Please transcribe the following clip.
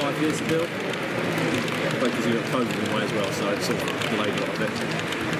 5 years to build. Because you got COVID in the way as well, so it sort of delayed a lot of it.